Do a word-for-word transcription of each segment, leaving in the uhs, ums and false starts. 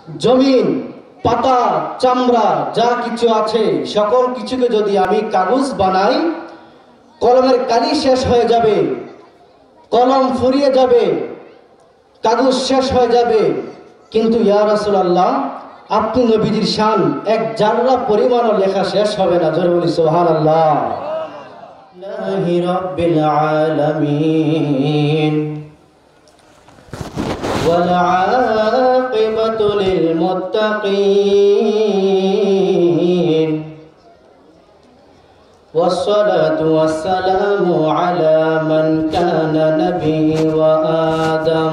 জমিন, পাতা, চামড়া যা কিছু আছে সকল কিছুকে যদি আমি কাগজ বানাই, কলমের কালি শেষ হয়ে যাবে, কলম ফুরিয়ে যাবে, কাগজ শেষ হয়ে যাবে, কিন্তু ইয়া রাসূলুল্লাহ আপনি নবীজির শান এক জাররা পরিমাণও লেখা শেষ হবে না। জোরে বলি সুবহানাল্লাহ। লিল্লাহি রাব্বিল আলামিন ওয়াল আকিবাতু লিল মুত্তাকিন والصلاة والسلام على من كان نبي وآدم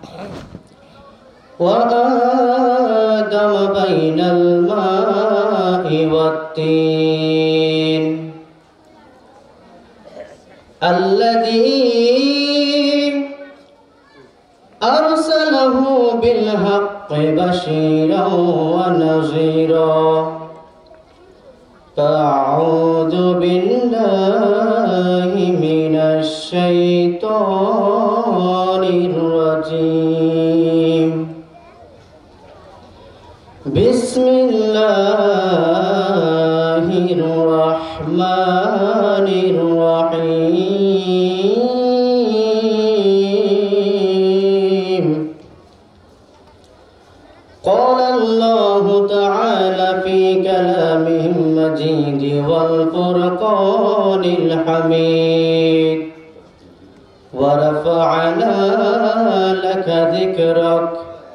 وآدم بين الماء والطين الذي أرسله بالحق بشيرا ونذيرا أعوذ بالله من الشيطان الرجيم بسم الله الرحمن الرحيم قال الله تعالى في كلامه المجيد والفرقان الحميد ورفعنا لك ذكرك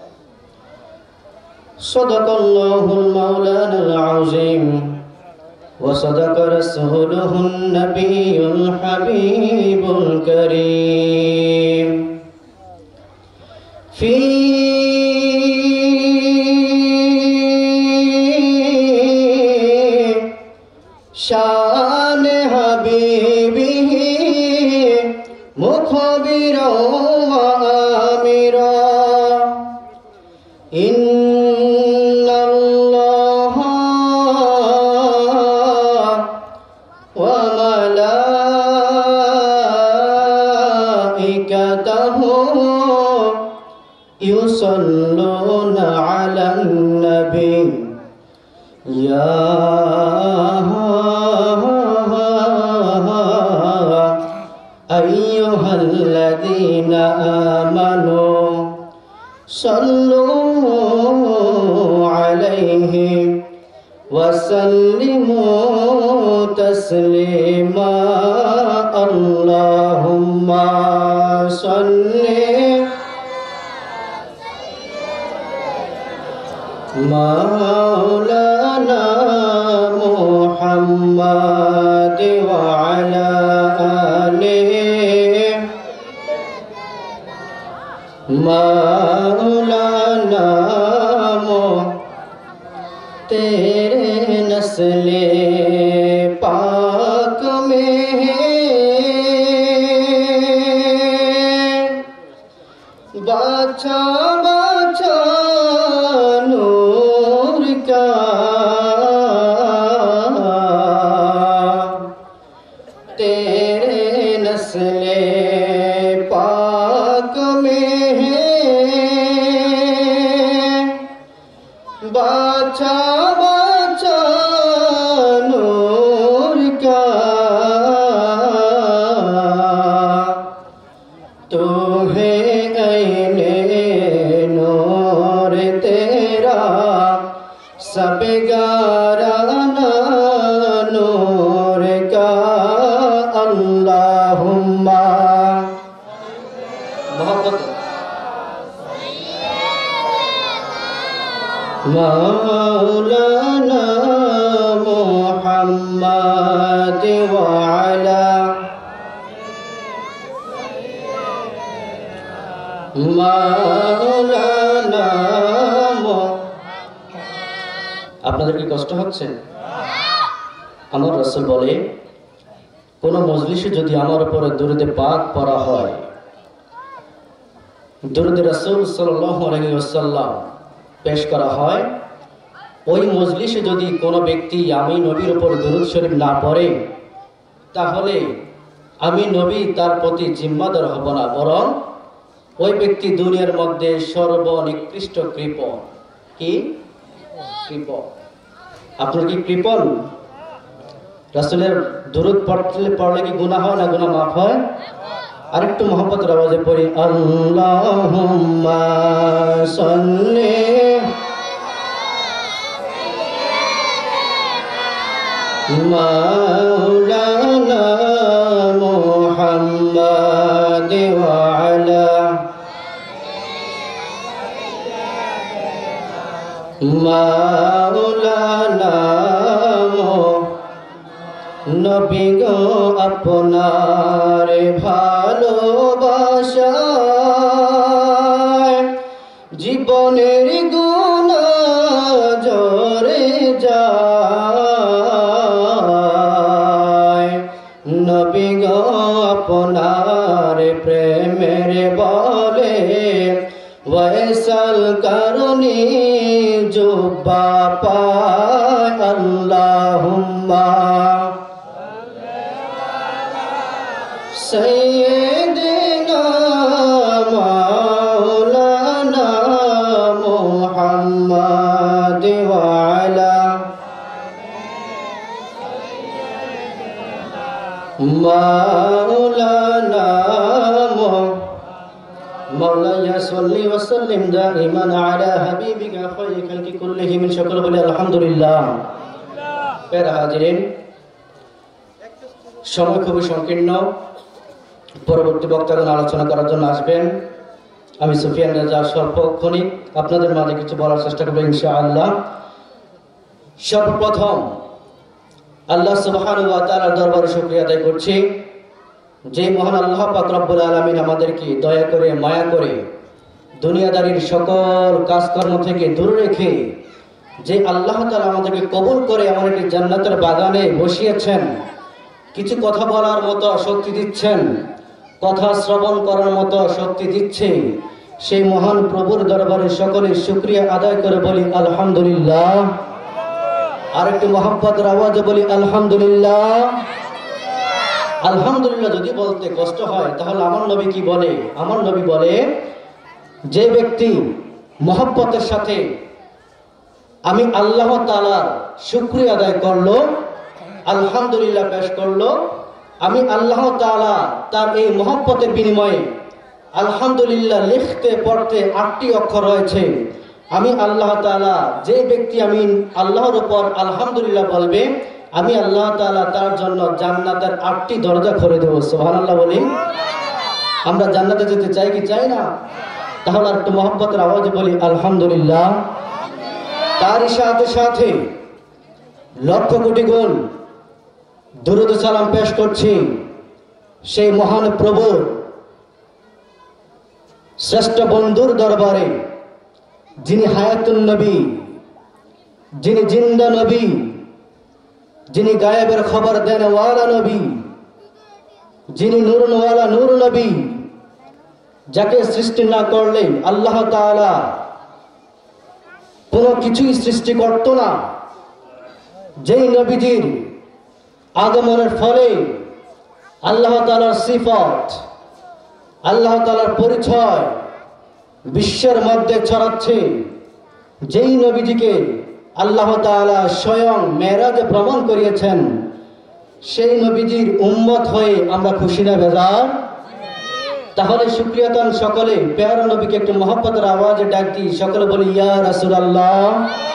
صدق الله المولانا العظيم وصدق رسوله النبي الحبيب الكريم في शान हबीबिह मुखबिरा व आमिरा इन्नल्लाह व मलाइकतहु युसल्लूना अलन नबी या अय्युहल्लज़ीन आमनू सल्लू अलैहि वसल्लिमू तस्लीमा अल्लाहुम्मा सल्ली मौलाना मुहम्मद व अला मौलाना मो तेरे नस्ले पाक में बाचा बाचा नूर का तेरे नस्ले पाक में बाचा बाचा नूर का तो है ऐने नूर तेरा सब गाराना नूर का अल्लाहुम्मा मोहब्बत मौलाना मुहम्मद व अला मौलाना। আপনাদের কি কষ্ট হচ্ছে? আমার রাসূল বলে কোন মজলিসে যদি আমার উপরে দুরূদে পাক পড়া হয়, দুরূদে রাসূল সাল্লাল্লাহু আলাইহি ওয়াসাল্লাম পেশ করা হয়, ওই মজলিসে যদি কোনো ব্যক্তি আমি নবীর উপর দুরূদ শরীফ না পড়ে, তাহলে আমি নবী তার প্রতি জিম্মাদার হব না, বরং ওই ব্যক্তি দুনিয়ার মধ্যে সর্বনিকৃষ্ট কৃপণ কি কৃপণ। আপনার কি কৃপণ? রাসূলের দুরূদ পড়লে পড়লে কি গুনাহ হয় না গুনাহ মাফ হয়? আরেকটু মোহাম্মতের আওয়াজে পড়ি, আল্লাহুম্মা সাল্লি মাওলানা মুহাম্মাদ ওয়া আলা মাওলানা নবী গো আপনার ভালোবাসায় জীবনের গুনাহ ঝরে যায়। নবী গো আপনার প্রেমের বলে ওয়াইসাল কারণে জুব্বা পায়। আল্লাহুম্মা সাইয়্যিদিনা মাওলানা মুহাম্মাদ ওয়া আলা মাওলানা মাওলানা সাল্লি ওয়া সাল্লিম দাইমান আলা হাবিবিকা খায়রি খালকি কুল্লিহিম। সকল বলে আলহামদুলিল্লাহ। প্রিয় হাজিরিন, সময় খুবই সংকীর্ণ। পরবর্তী বক্তাগণ আলোচনা করার জন্য আসবেন। আমি সুফিয়ান রাজা স্বল্পক্ষণিক আপনাদের মাঝে কিছু বলার চেষ্টা করব ইনশাআল্লাহ। সর্বপ্রথম আল্লাহ সুবহানাহু ওয়া তাআলার দরবারে শুকরিয়া আদায় করছি, যে মহান আল্লাহ পাক রব্বুল আলামিন আমাদেরকে দয়া করে মায়া করে দুনিয়াদারির সকল কাজকর্ম থেকে দূরে রেখে যে আল্লাহ তাআলা আমাদেরকে কবুল করে এমন একটি জান্নাতের বাগানে বসিয়েছেন, কিছু কথা বলার মতো শক্তি দিচ্ছেন, কথা শ্রবণ করার মতো শক্তি দিচ্ছে, সেই মহান প্রভুর দরবারে সকলে শুকরিয়া আদায় করে বলি আলহামদুলিল্লাহ। আর একটু মহব্বতের আওয়াজে বলি আলহামদুলিল্লাহ। আলহামদুলিল্লাহ যদি বলতে কষ্ট হয় তাহলে আমার নবী কি বলে? আমার নবী বলে, যে ব্যক্তি মহব্বতের সাথে আমি আল্লাহ তাআলার শুকরিয়া আদায় করলো, আলহামদুলিল্লাহ পেশ করলো, আমি আল্লাহ তাআলা তার এই মহব্বতের বিনিময়ে আলহামদুলিল্লাহ লিখতে পড়তে আটটি অক্ষর রয়েছে। আমি আল্লাহ তাআলা, যে ব্যক্তি আমি আল্লাহর উপর আলহামদুলিল্লাহ বলবে, আমি আল্লাহ তাআলা তার জন্য জান্নাতের আটটি দরজা খুলে দেব। সুবহানাল্লাহ বলি। আমরা জান্নাতে যেতে চাই কি চাই না? তাহলে একটু মহব্বতের আওয়াজে বলি আলহামদুলিল্লাহ। তারই সাথে সাথে লক্ষ কোটি গুণ দুরূদ সালাম পেশ করছি সেই মহান প্রভুর শ্রেষ্ঠ বন্ধুর দরবারে, যিনি হায়াতুন নবী, যিনি জিন্দা নবী, যিনি গায়েবের খবর দেন ওয়ালা নবী, যিনি নূরুন ওয়ালা নূর নবী, যাকে সৃষ্টি না করলে আল্লাহ তাআলা কোনো কিছুই সৃষ্টি করত না, যেই নবীজির আগমনের ফলে আল্লাহ তাআলার সিফত, আল্লাহ তাআলার পরিচয় বিশ্বের মধ্যে ছড়াচ্ছে, যেই নবীজিকে আল্লাহ তাআলা স্বয়ং মেরাজে ভ্রমণ করিয়েছেন, সেই নবীজির উম্মত হয়ে আমরা খুশি না বেজার? তাহলে শুকরিয়াতান সকলে প্যারা নবীকে একটু মহব্বতের আওয়াজে ডাক দিই, সকলে বলি ইয়া রাসূলুল্লাহ।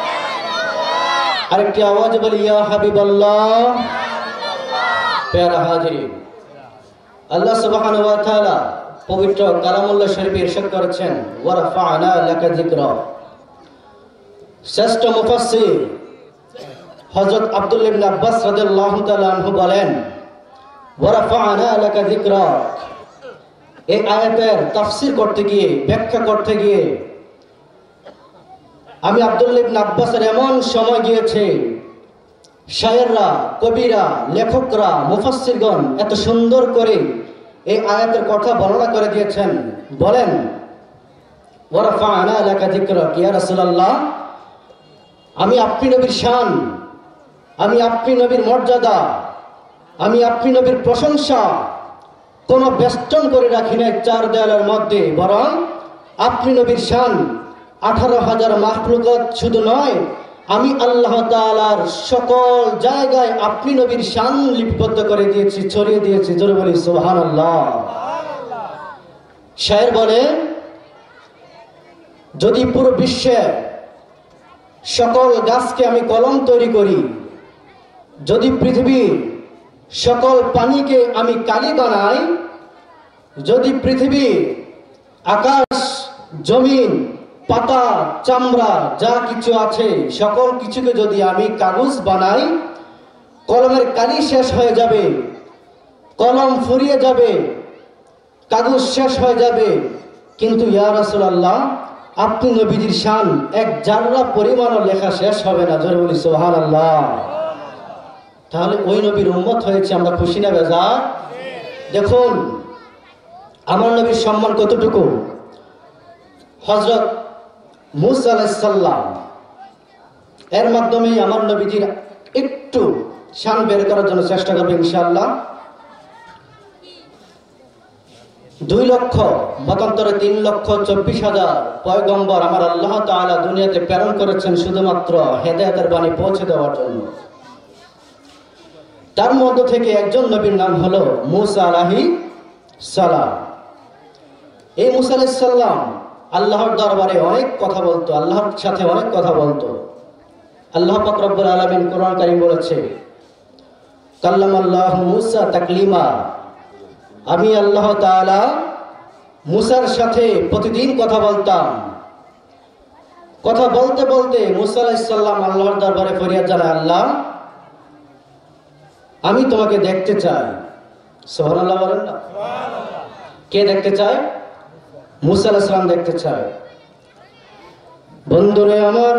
আরেকটি আওয়াজে বলি ইয়া হাবিবাল্লাহ। প্যারা হাজিরিন, আল্লাহ সুবহানাহু ওয়া তাআলা পবিত্র কালামুল্লাহ শরীফে ইরশাদ করেছেন, ওয়া রাফা'না লাকা যিকরা। শ্রেষ্ঠ মুফাসসির হযরত আব্দুল্লাহ ইবনে আব্বাস রাদিয়াল্লাহু তাআলা আনহু বলেন, ওয়া রাফা'না লাকা যিকরাক। এই আয়াতের তাফসীর করতে গিয়ে, ব্যাখ্যা করতে গিয়ে আমি আব্দুল্লাহ ইবনে আব্বাসের এমন সময় গিয়েছে, শায়েররা, কবিরা, লেখকরা, মুফাসসিরগণ এত সুন্দর করে এই আয়াতের কথা বর্ণনা করে দিয়েছেন। বলেন, ওয়া রাফা'না লাকা যিকরাক, ইয়া রাসূলুল্লাহ, আমি আপনি নবীর শান, আমি আপনি নবীর মর্যাদা, আমি আপনি নবীর প্রশংসা কোনো বেষ্টন করে রাখি নাই চার দেয়ালের মধ্যে, বরং আপনি নবীর শান, আঠারো হাজার মাখলুকাত শুধু নয়, আমি আল্লাহ তাআলার সকল জায়গায় আপনি নবীর শান লিপিবদ্ধ করে দিয়েছি, ছড়িয়ে দিয়েছি। জোরে বলি সুবহানাল্লাহ। শায়ের বলে, যদি পুরো বিশ্বে সকল গাছকে আমি কলম তৈরি করি, যদি পৃথিবীর সকল পানিকে আমি কালি বানাই, যদি পৃথিবী আকাশ জমিন পাতা চামড়া যা কিছু আছে সকল কিছুকে যদি আমি কাগজ বানাই, কলমের কালি শেষ হয়ে যাবে, কলম ফুরিয়ে যাবে, কাগজ শেষ হয়ে যাবে, কিন্তু ইয়া রাসূলুল্লাহ আপনি নবীজির শান এক জাররা পরিমাণও লেখা শেষ হবে না। জোরে বলি সুবহানাল্লাহ। তাহলে ওই নবীর উম্মত হয়েছে আমরা, খুশি না বেজার? দেখুন আমার নবীর সম্মান কতটুকু। হযরত মুসা আলাইহিস সালাম এর মাধ্যমে আমার নবীজির একটু শান বের করার জন্য চেষ্টা করবে ইনশাআল্লাহ। দুই লক্ষ মতান্তরে তিন লক্ষ চব্বিশ হাজার পয়গম্বর আমার আল্লাহ তাআলা দুনিয়াতে প্রেরণ করেছেন শুধুমাত্র হেদায়েতের বাণী পৌঁছে দেওয়ার জন্য। তার মধ্য থেকে একজন নবীর নাম হলো মুসা আলাইহিস সালাম। এই মুসা আলাইহিস সালাম আল্লাহর দরবারে অনেক কথা বলতো, আল্লাহর সাথে অনেক কথা বলতো। আল্লাহ পাক রব্বুল আলামিন কোরআন কারীম বলেছে, কাল্লামাল্লাহু মুসা তাকলিমা, আমি আল্লাহ তাআলা মুসার সাথে প্রতিদিন কথা বলতাম। কথা বলতে বলতে মুসা আলাইহিস সালাম আল্লাহর দরবারে ফরিয়াদ জানায়, আল্লাহ আমি তোমাকে দেখতে চাই। সুবহানাল্লাহ বলেন না? কে দেখতে চায়? মুসা আলাইহিস সালাম দেখতে চায়। বন্ধুরে আমার,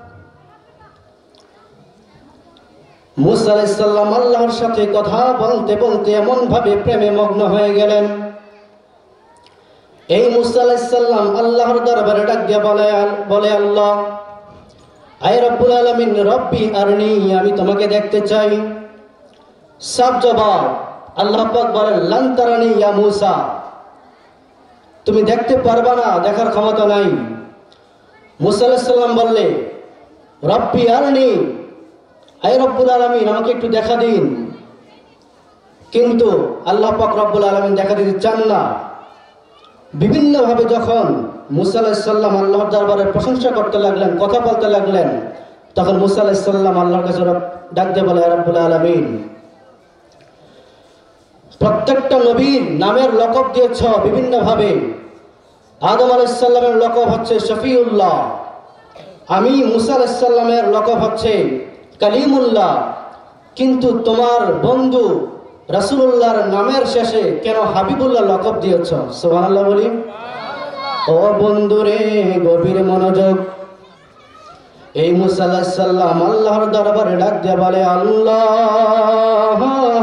মুসা আলাইহিস সালাম আল্লাহর সাথে কথা বলতে বলতে এমন ভাবে প্রেমে মগ্ন হয়ে গেলেন। এই মুসা আলাইহিস সালাম আল্লাহর দরবারে ডাক দিয়ে বলে বলে আল্লাহ, আয় রব্বুল আলামিন, রব্বি আরনি, আমি তোমাকে দেখতে চাই। সব জবাব আল্লাহ পাক বলেন, লান তারানি ইয়া মুসা, তুমি দেখতে পারবা না, দেখার ক্ষমতা নাই। মুসা আলাইহিস সালাম বললে, রব্বি আরনি, আয় রব্বুল আলামিন, আমাকে একটু দেখা দিন। কিন্তু আল্লাহ পাক রব্বুল আলামিন দেখা দিতে চান না। বিভিন্ন ভাবে যখন মুসা আলাইহিস সালাম আল্লাহর দরবারে প্রশংসা করতে লাগলেন, কথা বলতে লাগলেন, তখন মুসা আলাইহিস সালাম আল্লাহর কাছে ডাক দিয়ে বলে, রব্বুল আলামিন, প্রত্যেকটা নবীর নামের লকব দিয়েছ বিভিন্ন ভাবে। আদম আলাইহিস সালামের লকব হচ্ছে শফিউল্লাহ, আমি মুসা আলাইহিস সালামের লকব হচ্ছে কালিমুল্লাহ, কিন্তু তোমার বন্ধু রাসূলুল্লাহর নামের শেষে কেন হাবিবুল্লাহ লকব দিয়েছ? সুবহানাল্লাহ বলি। ও বন্ধুরে, গভীর মনোযোগ। এই মুসা আলাইহিস সালাম আল্লাহর দরবারে ডাক দিয়ে বলে, আল্লাহ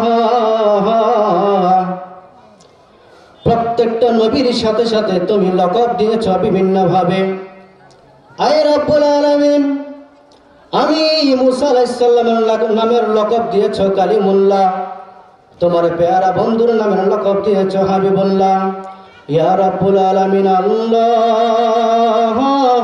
প্রত্যেকটা নবীর সাথে সাথে তুমি লকব দিয়েছ বিভিন্ন ভাবে। আয় রব্বুল আলামিন, আমি মুসা আলাইহিস সালামের নামের লকব দিয়েছ কালিমুল্লাহ, তোমার পেয়ারা বন্ধুর নামের লকব দিয়েছ হাবিবুল্লাহ। ইয়া রব্বুল আলামিন, আল্লাহ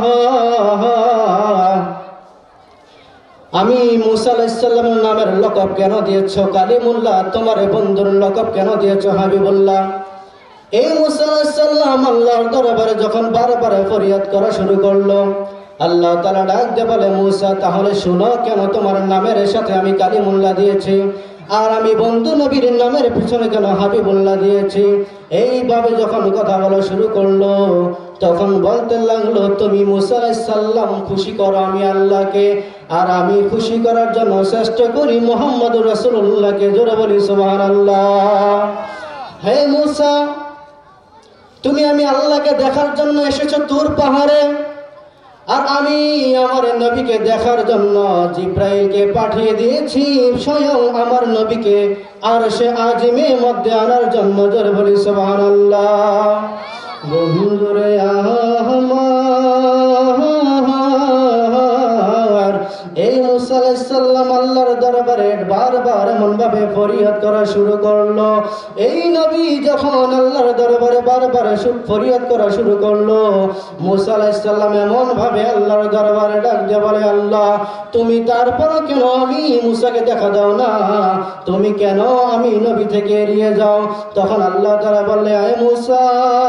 আমি মুসা আলাইহিস সালামের নামের লকব কেন দিয়েছ কালিমুল্লাহ, তোমার বন্ধুর লকব কেন দিয়েছ হাবিবুল্লাহ? এই মুসা আলাইহিস সালাম আল্লাহর দরবারে যখন বারবার ফরিয়াদ করা শুরু করলো, আল্লাহ তাআলা ডাক দিয়ে বলে, মুসা তাহলে শুনো, কেন তোমার নামের সাথে আমি কালিমুল্লাহ দিয়েছি, আর আমি বন্ধু নবীর নামের পিছনে কেন হাবিবুল্লাহ দিয়েছি। এইভাবে যখন কথা বলা শুরু করলো, তখন বলতে লাগলো, তুমি মুসা আলাইহিস সালাম খুশি করো আমি আল্লাহকে, আর আমি খুশি করার জন্য চেষ্টা করি মুহাম্মদুর রাসূলুল্লাহকে। জোরে বলি সুবহানাল্লাহ। হে মুসা, তুমি আমি আল্লাহকে দেখার জন্য এসেছো তুর পাহাড়ে, আর আমি আমার নবীকে দেখার জন্য জিব্রাইলকে পাঠিয়ে দিয়েছি স্বয়ং আমার নবীকে আরশে আজিমে মধ্যে আনার জন্য। জোরে বলি সুবহানাল্লাহ। বন্ধুরে আমার, এই মুসা আলাইহিস সাল্লাম আল্লাহর দরবারে বারবার এমন ভাবে ফরিয়াদ করা শুরু করলো। এই নবী যখন আল্লাহর দরবারে বারবার ফরিয়াদ করা শুরু করলো, মুসা আলাইহিস সালাম এমন ভাবে আল্লাহর দরবারে ডাক দিয়ে বলে, আল্লাহ তুমি তারপর কেন আমি মুসাকে দেখা দাও না? তুমি কেন আমি নবী থেকে এড়িয়ে যাও? তখন আল্লাহ তাআলা বললে, আয় মুসা,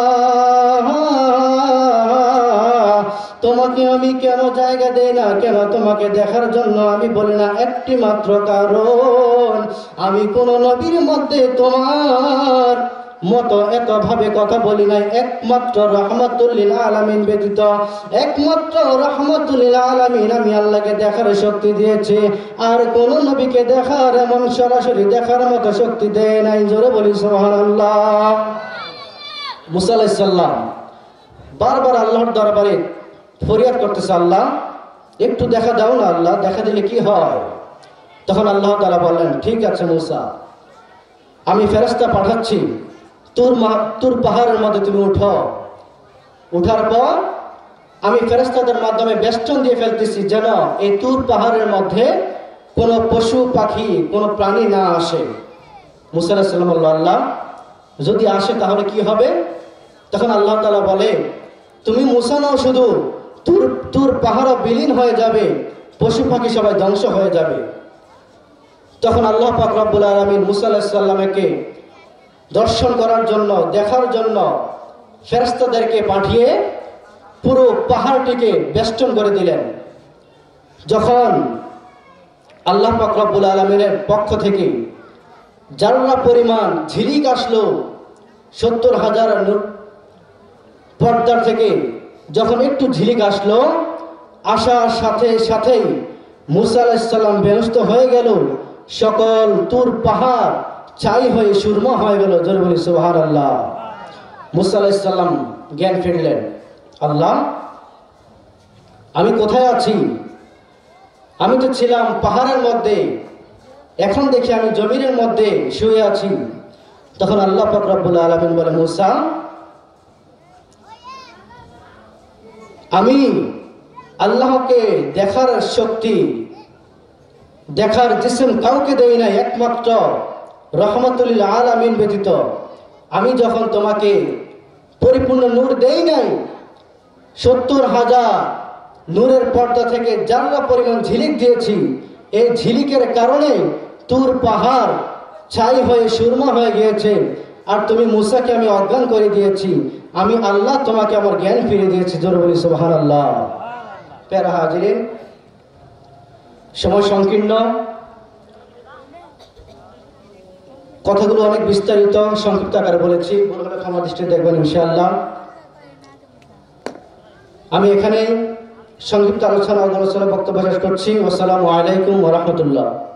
তোমাকে আমি কেন জায়গা দেই না, কেন তোমাকে দেখার জন্য আমি বলি না? একটি মাত্র কারণ, আমি কোন নবীর মধ্যে তোমার মতো এত ভাবে কথা বলি নাই, একমাত্র রহমাতুল লিল আলামিন ব্যতীত। একমাত্র রহমাতুল লিল আলামিন আমি আল্লাহকে দেখার শক্তি দিয়েছি, আর কোন নবীকে দেখার এমন সরাসরি দেখার মতো শক্তি দেয় নাই। জোরে বলি সুবহানাল্লাহ। মুসা আলাইহিস সালাম বারবার আল্লাহর দরবারে ফরিয়াদ করতেছে, আল্লাহ একটু দেখা দাও না, আল্লাহ দেখা দিলে কি হয়? তখন আল্লাহ তাআলা বললেন, ঠিক আছে মুসা, আমি ফেরেশতা পাঠাচ্ছি, তুর তুর পাহাড়ের মধ্যে তুমি উঠো। উঠার পর আমি ফেরেশতাদের মাধ্যমে বেষ্টন দিয়ে ফেলতেছি, যেন এই তুর পাহাড়ের মধ্যে কোনো পশু পাখি কোনো প্রাণী না আসে। মুসা আলাইহিস সালাম বলল, আল্লাহ যদি আসে তাহলে কি হবে? তখন আল্লাহ তাআলা বলে, তুমি মুসা নাও, শুধু তুর তুর পাহাড় বিলীন হয়ে যাবে, পশু পাখি সবাই ধ্বংস হয়ে যাবে। তখন আল্লাহ পাক রব্বুল আলামিন মুসা আলাইহিস সালামকে দর্শন করার জন্য, দেখার জন্য ফেরেশতাদেরকে পাঠিয়ে পুরো পাহাড়টিকে বেষ্টন করে দিলেন। যখন আল্লাহ পাক রব্বুল আলামিনের পক্ষ থেকে জাররা পরিমাণ ঝিলিক আসলো, সত্তর হাজার পর্দার থেকে যখন একটু ঝিলিক আসলো, আসার সাথে সাথেই মুসা আলাইহিস সালাম বেহুশ হয়ে গেল, সকল তুর পাহাড় ছাই হয়ে সুরমা হয়ে গেল। জোরে বলি সুবহানাল্লাহ। মুসা আলাইহিস সালাম জ্ঞান ফিরলেন, আল্লাহ আমি কোথায় আছি? আমি তো ছিলাম পাহাড়ের মধ্যে, এখন দেখি আমি জমিনের মধ্যে শুয়ে আছি। তখন আল্লাহ পাক রব্বুল আলামিন বলে, মুসা আমি আল্লাহকে দেখার শক্তি, দেখার জিসম কাউকে দেই নাই, একমাত্র রহমাতুল লিল আলামিন ব্যতীত। আমি যখন তোমাকে পরিপূর্ণ নূর দেই নাই, সত্তর হাজার নূরের পর্দা থেকে জাররা পরিমাণ ঝিলিক দিয়েছি, এই ঝিলিকের কারণে তুর পাহাড় ছাই হয়ে সুরমা হয়ে গিয়েছে, আর তুমি মুসাকে আমি অজ্ঞান করে দিয়েছি। আমি আল্লাহ তোমাকে আমার জ্ঞান ফিরে দিয়েছি। জোরে বলি সুবহানাল্লাহ। প্যারা হাজিরিন, সময় সংকীর্ণ, কথাগুলো অনেক বিস্তারিত সংক্ষিপ্ত আকারে বলেছি, ভুল হলে ক্ষমা দৃষ্টিতে দেখবেন ইনশাআল্লাহ। আমি এখানে সংক্ষিপ্ত আলোচনা আলোচনা বক্তব্য শেষ করছি। আসসালামু আলাইকুম ওয়া রাহমাতুল্লাহ।